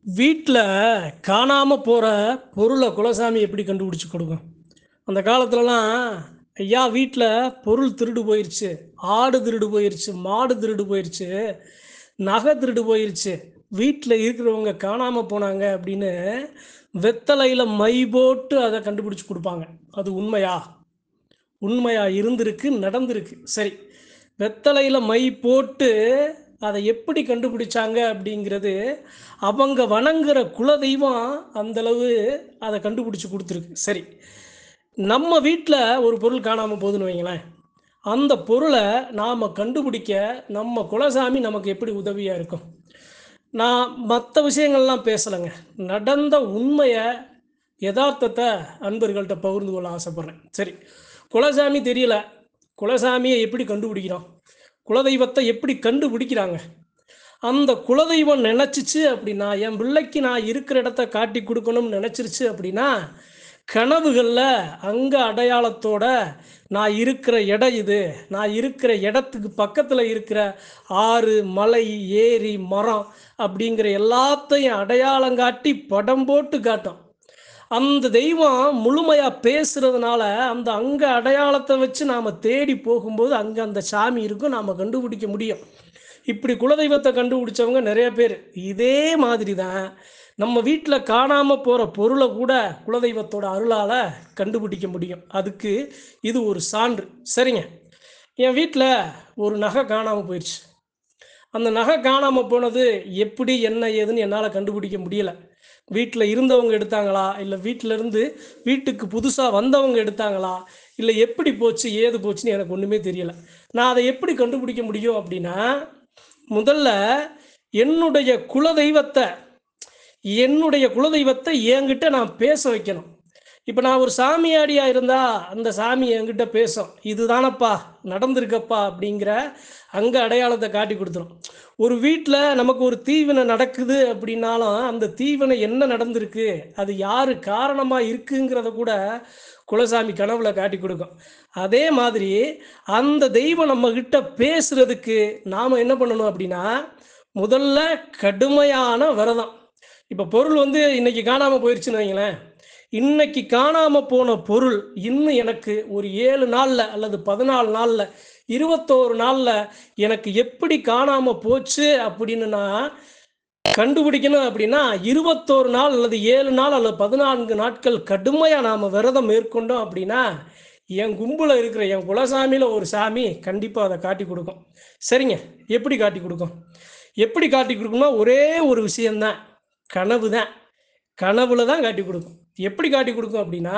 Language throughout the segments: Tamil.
வீட்ல காணாம போற பொருள குலசாமி எப்படி கண்டுபிடிச்சு கொடுக்கும்? அந்த காலத்துலலாம், ஐயா வீட்ல பொருள் திருடு போயிருச்சு, ஆடு திருடு போயிருச்சு, மாடு திருடு போயிருச்சு, நகை திருடு போயிருச்சு, வீட்ல இருக்கிறவங்க காணாம போனாங்க அப்படின்னு, வெத்தலையில மை போட்டு அத கண்டுபிடிச்சு குடுப்பாங்க. அது உண்மையா? உண்மையா இருந்திருக்கு, நடந்திருக்கு. சரி. வெத்தலையில மை போட்டு அத எப்படி கண்டுபிடிச்சாங்க அப்படிங்கிறது, அவங்க வணங்குற குலதெய்வம் அந்த அளவு அத கண்டுபிடிச்சு குடுத்துருக்கு. சரி. நம்ம வீட்ல ஒரு பொருள் காணாம போகுதுன்னு வைங்களேன். அந்த பொருள நாம கண்டுபிடிக்க நம்ம குலசாமி நமக்கு எப்படி உதவியா இருக்கும்? நான் மத்த விஷயங்கள்லாம் பேசலங்க. நடந்த உண்மைய, எதார்த்தத்த அன்பர்கள்ட்ட பகிர்ந்து கொள்ள ஆசைப்படுறேன். சரி. குலசாமி தெரியல. குலசாமிய எப்படி கண்டுபிடிக்கிறோம்? குலதெய்வத்த எப்படி கண்டுபிடிக்கிறாங்க? அந்த குலதெய்வம் நெனச்சுச்சு அப்படின்னா, என் பிள்ளைக்கு நான் இருக்கிற இடத்த காட்டிக் குடுக்கணும்னு நெனச்சிருச்சு அப்படின்னா, கனவுகள்ல அங்க அடையாளத்தோட, நான் இருக்கிற இடம் இது. நான் இருக்கிற இடத்துக்கு பக்கத்துல இருக்கிற ஆறு, மலை, ஏரி, மரம் அப்படிங்கிற எல்லாத்தையும் அடையாளம் காட்டி படம் போட்டு காட்டும். அந்த தெய்வம் முழுமையா பேசுறதுனால, அந்த அங்க அடையாளத்த வச்சு நாம தேடி போகும்போது, அங்க அந்த சாமி இருக்கும். நாம கண்டுபிடிக்க முடியும். இப்படி குலதெய்வத்த கண்டுபிடிச்சவங்க நெறைய பேரு. இதே மாதிரி தான் நம்ம வீட்ல காணாம போற பொருள கூட குலதெய்வத்தோட அருளால கண்டுபிடிக்க முடியும். அதுக்கு இது ஒரு சான்று. சரிங்க. என் வீட்ல ஒரு நகை காணாம போயிருச்சு. அந்த நகை காணாம போனது எப்படி, என்ன, ஏதுன்னு என்னால கண்டுபிடிக்க முடியல. வீட்ல இருந்தவங்க எடுத்தாங்களா? இல்ல வீட்லருந்து வீட்டுக்கு புதுசா வந்தவங்க எடுத்தாங்களா? இல்ல எப்படி போச்சு? ஏது போச்சுன்னு எனக்கு ஒண்ணுமே தெரியல. நான் அத எப்படி கண்டுபிடிக்க முடியும் அப்படின்னா, முதல்ல என்னுடைய குலதெய்வத்த என்னுடைய குலதெய்வத்த என்கிட்ட நான் பேச வைக்கணும். இப்ப நான் ஒரு சாமியாடியா இருந்தா, அந்த சாமி என்கிட்ட பேசும். "இதுதானப்பா, நடந்திருக்கப்பா" அப்படிங்கிற அங்க அடையாளத்த காட்டிக் குடுத்துரும். ஒரு வீட்ல நமக்கு ஒரு தீவினை நடக்குது அப்படின்னாலும், அந்த தீவினை என்ன நடந்திருக்கு? அது யாரு காரணமா இருக்குங்கிறத கூட குலசாமி கனவுல காட்டிக் குடுக்கும். அதே மாதிரி அந்த தெய்வம் நம்மகிட்ட பேசுறதுக்கு நாம என்ன பண்ணணும் அப்படின்னா, முதல்ல கடுமையான விரதம். இப்ப பொருள் வந்து இன்னைக்கு காணாம போயிருச்சுன்னு வைங்களேன். இன்னைக்கு காணாம போன பொருள் இன்னும் எனக்கு ஒரு 7 நாள்ல அல்லது 14 நாள்ல, 21 நாள்ல எனக்கு எப்படி காணாம போச்சு அப்படின்னு நான் கண்டுபிடிக்கணும் அப்படின்னா, 21 நாள் அல்லது 7 நாள் அல்லது 14 நாட்கள் கடுமையா நாம விரதம் மேற்கொண்டோம் அப்படின்னா, என் கும்புல இருக்கிற என் குலசாமியில ஒரு சாமி கண்டிப்பா அத காட்டிக் குடுக்கும். சரிங்க. எப்படி காட்டிக் குடுக்கும்? எப்படி காட்டிக் குடுக்கும்னா, ஒரே ஒரு விஷயம் தான். கனவு தான். கனவுல தான் காட்டிக் குடுக்கும். எப்படி காட்டிக் குடுக்கும் அப்படின்னா,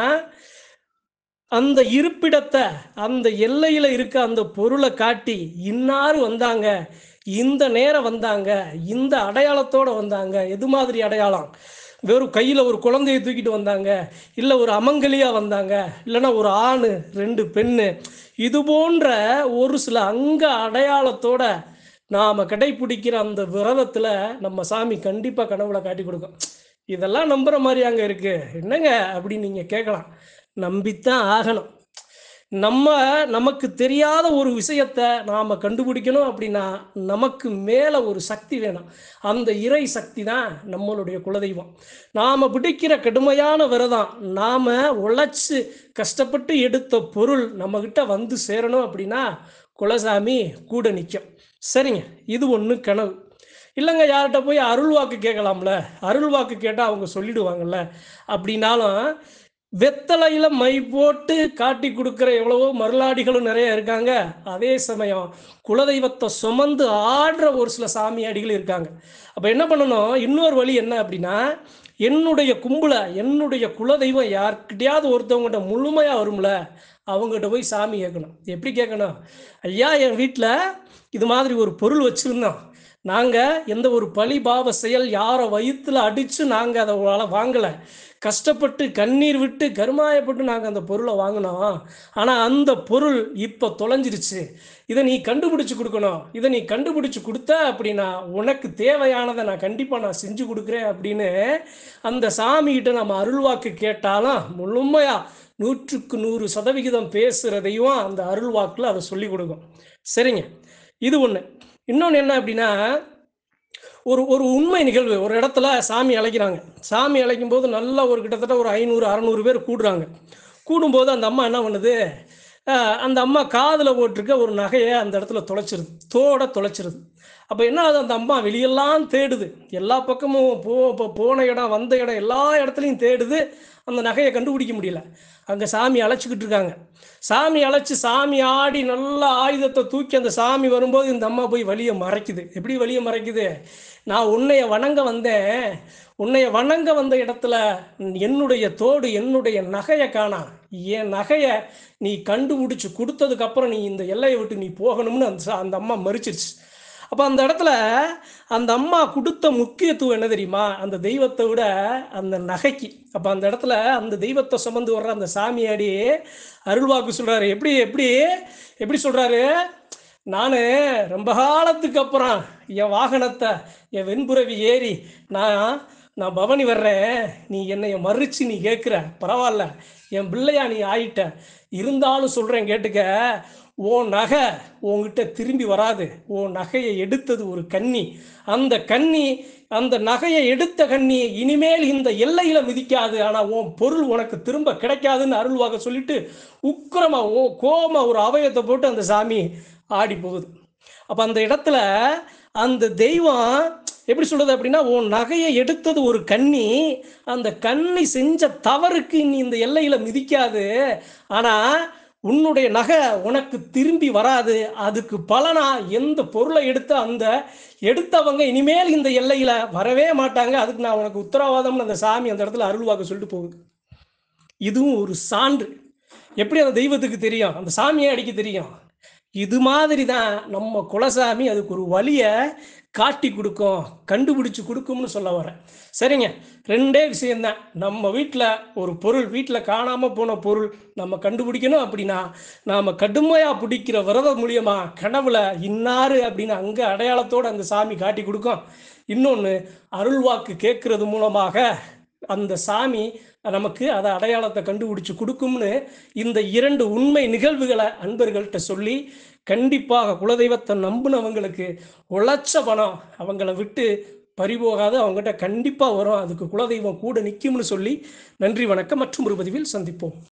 அந்த இருப்பிடத்த, அந்த எல்லையில இருக்க அந்த பொருள காட்டி, இன்னார் வந்தாங்க, இந்த நேரம் வந்தாங்க, இந்த அடையாளத்தோட வந்தாங்க. எது மாதிரி அடையாளம்? வெறும் கையில ஒரு குழந்தைய தூக்கிட்டு வந்தாங்க, இல்ல ஒரு அமங்கலியா வந்தாங்க, இல்லன்னா ஒரு ஆணு, 2 பெண்ணு. இது போன்ற ஒரு சில அங்க அடையாளத்தோட நாம கடைப்பிடிக்கிற அந்த விரதத்துல நம்ம சாமி கண்டிப்பா கனவுல காட்டிக் குடுக்கும். இதெல்லாம் நம்புற மாரியாங்க இருக்கு. என்னங்க அப்படின்னு நீங்க கேட்கலாம். நம்பித்தான் ஆகணும். நம்ம நமக்கு தெரியாத ஒரு விஷயத்த நாம கண்டுபிடிக்கணும் அப்படின்னா, நமக்கு மேல ஒரு சக்தி வேணும். அந்த இறை சக்தி தான் நம்மளுடைய குலதெய்வம். நாம பிடிக்கிற கடுமையான விரதம், நாம உழைச்சு கஷ்டப்பட்டு எடுத்த பொருள் நம்மகிட்ட வந்து சேரணும் அப்படின்னா, குலசாமி கூட நிக்கும். சரிங்க. இது ஒண்ணு கனவு. இல்லங்க யார்ட்ட போய் அருள் வாக்கு கேட்கலாம்ல. அருள் வாக்கு கேட்டா அவங்க சொல்லிடுவாங்கல்ல. அப்படின்னாலும், வெத்தலையில மை போட்டு காட்டிக் குடுக்கிற எவ்வளவோ மருளாடிகளும் நெறைய இருக்காங்க. அதே சமயம் குலதெய்வத்த சுமந்து ஆடுற ஒரு சில சாமியாடிகள் இருக்காங்க. அப்ப என்ன பண்ணணும், இன்னொரு வழி என்ன அப்படின்னா, என்னுடைய கும்புல, என்னுடைய குலதெய்வம் யார்கிட்டயாவது ஒருத்தவங்கட்ட முழுமையா வரும்ல, அவங்ககிட்ட போய் சாமி கேட்கணும். எப்படி கேட்கணும்? ஐயா என் வீட்ல இது மாதிரி ஒரு பொருள் வச்சிருந்தோம். நாங்க எந்த ஒரு பழி பாவ செயல் யார வயித்துல அடிச்சு நாங்க அத வாங்கல. கஷ்டப்பட்டு கண்ணீர் விட்டு கருமாயப்பட்டு நாங்க அந்த பொருள வாங்குனோம். ஆனா அந்த பொருள் இப்ப தொலைஞ்சிருச்சு. இத நீ கண்டுபிடிச்சு குடுக்கணும். இத நீ கண்டுபிடிச்சு குடுத்த அப்படின்னா, உனக்கு தேவையானத நான் கண்டிப்பா செஞ்சு குடுக்குறேன் அப்படின்னு, அந்த சாமிகிட்ட நம்ம அருள்வாக்கு கேட்டாலும், முழுமையா 100க்கு 100% பேசுற தெய்வம் அந்த அருள்வாக்குல அத சொல்லிக் குடுக்கும். சரிங்க. இது ஒண்ணு. இன்னொன்னு என்ன அப்படின்னா, ஒரு ஒரு உண்மை நிகழ்வு. ஒரு இடத்துல சாமி அழைக்கிறாங்க. சாமி அழைக்கும்போது நல்லா ஒரு கிட்டத்தட்ட ஒரு 500, 600 பேர் கூடுறாங்க. கூடும்போது அந்த அம்மா என்ன பண்ணுது, அந்த அம்மா காதுல போட்டிருக்க ஒரு நகைய அந்த இடத்துல தொலைச்சிருது. தோட தொலைச்சிருது. அப்ப என்ன ஆகுது, அந்த அம்மா வெளியெல்லாம் தேடுது. எல்லா பக்கமும் போன இடம், வந்த இடம் எல்லா இடத்துலயும் தேடுது. அந்த நகைய கண்டுபிடிக்க முடியல. அங்க சாமி அழைச்சுக்கிட்டு இருக்காங்க. சாமி அழைச்சு சாமி ஆடி நல்லா ஆயுதத்தை தூக்கி அந்த சாமி வரும்போது இந்த அம்மா போய் வழிய மறைக்குது. எப்படி வழிய மறைக்குது? நான் உன்னைய வணங்க வந்தேன். உன்னைய வணங்க வந்த இடத்துல என்னுடைய தோடு, என்னுடைய நகைய காணா. என் நகைய நீ கண்டுபிடிச்சு குடுத்ததுக்கு அப்புறம் நீ இந்த எல்லைய விட்டு நீ போகணும்னு அந்த அம்மா மறிச்சிருச்சு. அப்ப அந்த இடத்துல அந்த அம்மா குடுத்த முக்கியத்துவம் என்ன தெரியுமா? அந்த தெய்வத்த விட அந்த நகைக்கு. அப்ப அந்த இடத்துல அந்த தெய்வத்த சுமந்து வர்ற அந்த சாமியாடி அருள்வாக்கு சொல்றாரு. எப்படி எப்படி எப்படி சொல்றாரு? நானு ரொம்ப காலத்துக்கு அப்புறம் என் வாகனத்த, என் வெண்புறவி ஏறி நான் நான் பவனி வர்றேன். நீ என்னைய மறிச்சு நீ கேட்குற. பரவால்ல. என் பிள்ளையா நீ ஆயிட்ட. இருந்தாலும் சொல்றேன் கேட்டுக்க. உன் நகை உன்கிட்ட திரும்பி வராது. உன் நகையை எடுத்தது ஒரு கன்னி. அந்த கன்னி, அந்த நகையை எடுத்த கன்னி இனிமேல் இந்த எல்லையில மிதிக்காது. ஆனா உன் பொருள் உனக்கு திரும்ப கிடைக்காதுன்னு அருள்வாக சொல்லிட்டு உக்கிரமா கோபமா ஒரு அவயத்தை போட்டு அந்த சாமி ஆடி போகுது. அப்ப அந்த இடத்துல அந்த தெய்வம் எப்படி சொல்றது அப்படின்னா, உன் நகையை எடுத்தது ஒரு கன்னி. அந்த கன்னி செஞ்ச தவறுக்கு நீ இந்த எல்லையில மிதிக்காது. ஆனா உன்னுடைய நகை உனக்கு திரும்பி வராது. அதுக்கு பலனா எந்த பொருளை எடுத்த அந்த எடுத்தவங்க இனிமேல் இந்த எல்லையில வரவே மாட்டாங்க. அதுக்கு நான் உனக்கு உத்தரவாதம்னு அந்த சாமி அந்த இடத்துல அருள்வாக்கு சொல்லிட்டு போகுது. இதுவும் ஒரு சான்று. எப்படி அந்த தெய்வத்துக்கு தெரியும்? அந்த சாமியே அடிக்க தெரியும். இது மாதிரி தான் நம்ம குலசாமி அதுக்கு ஒரு வழிய காட்டி கொடுக்கும், கண்டுபிடிச்சு கொடுக்கும்னு சொல்ல வரேன். சரிங்க. 2டே விஷயம்தான். நம்ம வீட்டில் ஒரு பொருள், வீட்டில் காணாமல் போன பொருள் நம்ம கண்டுபிடிக்கணும் அப்படின்னா, நாம் கடுமையாக பிடிக்கிற விரதம் மூலியமா கனவுல இன்னாரு அப்படின்னு அங்கே அடையாளத்தோடு அந்த சாமி காட்டி கொடுக்கும். இன்னொன்று, அருள்வாக்கு கேட்கறது மூலமாக அந்த சாமி நமக்கு அதை அடையாளத்தை கண்டுபிடிச்சு கொடுக்கும்னு இந்த 2 உண்மை நிகழ்வுகளை அன்பர்கள்ட்ட சொல்லி, கண்டிப்பாக குலதெய்வத்தை நம்பினவங்களுக்கு உழைச்ச பணம் அவங்கள விட்டு பறிபோகாது. அவங்ககிட்ட கண்டிப்பாக வரும். அதுக்கு குலதெய்வம் கூட நிற்கும்னு சொல்லி, நன்றி வணக்கம். மற்றும் ஒரு பதிவில் சந்திப்போம்.